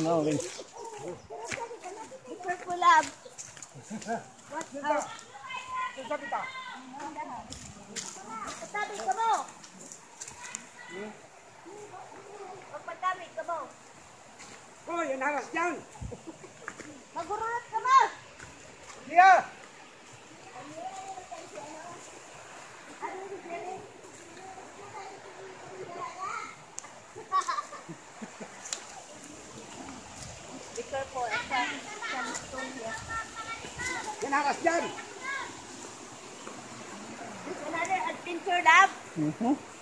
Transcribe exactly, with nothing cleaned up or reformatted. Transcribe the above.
mo rin. Purple lab. What? Sasa kita. Pagtabi ka mo. Pagtabi ka mo. Oh, yan haras dyan. Magurulot ka mo. Dia. Be careful. Some stone here. Yan haras dyan. Another adventure lab. Mm-hmm.